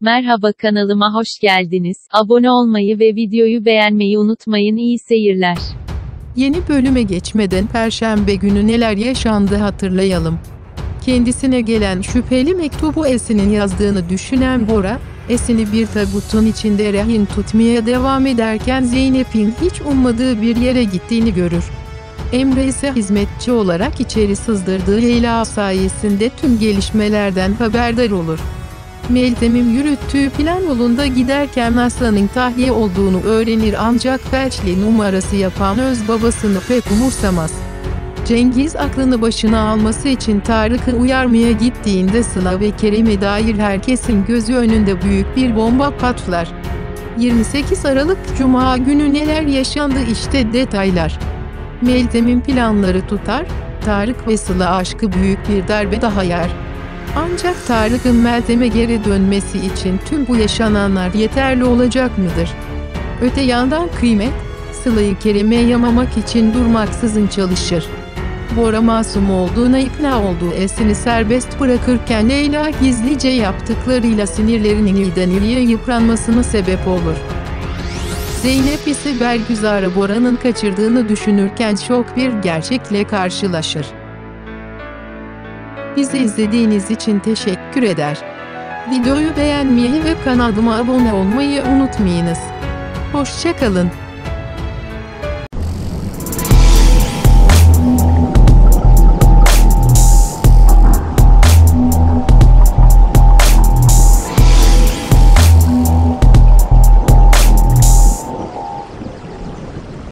Merhaba, kanalıma hoş geldiniz. Abone olmayı ve videoyu beğenmeyi unutmayın. İyi seyirler. Yeni bölüme geçmeden Perşembe günü neler yaşandı hatırlayalım. Kendisine gelen şüpheli mektubu Esin'in yazdığını düşünen Bora, Esin'i bir tabutun içinde rehin tutmaya devam ederken Zeynep'in hiç ummadığı bir yere gittiğini görür. Emre ise hizmetçi olarak içeri sızdırdığı Leyla sayesinde tüm gelişmelerden haberdar olur. Meltem'in yürüttüğü plan yolunda giderken Aslan'ın tahliye olduğunu öğrenir ancak felçli numarası yapan öz babasını pek umursamaz. Cengiz aklını başına alması için Tarık'ı uyarmaya gittiğinde Sıla ve Kerem'e dair herkesin gözü önünde büyük bir bomba patlar. 28 Aralık Cuma günü neler yaşandı işte detaylar. Meltem'in planları tutar, Tarık ve Sıla aşkı büyük bir darbe daha yer. Ancak Tarık'ın Meltem'e geri dönmesi için tüm bu yaşananlar yeterli olacak mıdır? Öte yandan Kıymet, Sıla'yı Kerem'e yamamak için durmaksızın çalışır. Bora masum olduğuna ikna olduğu Esin'i serbest bırakırken Leyla gizlice yaptıklarıyla sinirlerinin iyiden iyiye yıpranmasına sebep olur. Zeynep ise Bergüzar'ı Bora'nın kaçırdığını düşünürken şok bir gerçekle karşılaşır. Bizi izlediğiniz için teşekkür eder. Videoyu beğenmeyi ve kanalıma abone olmayı unutmayınız. Hoşça kalın.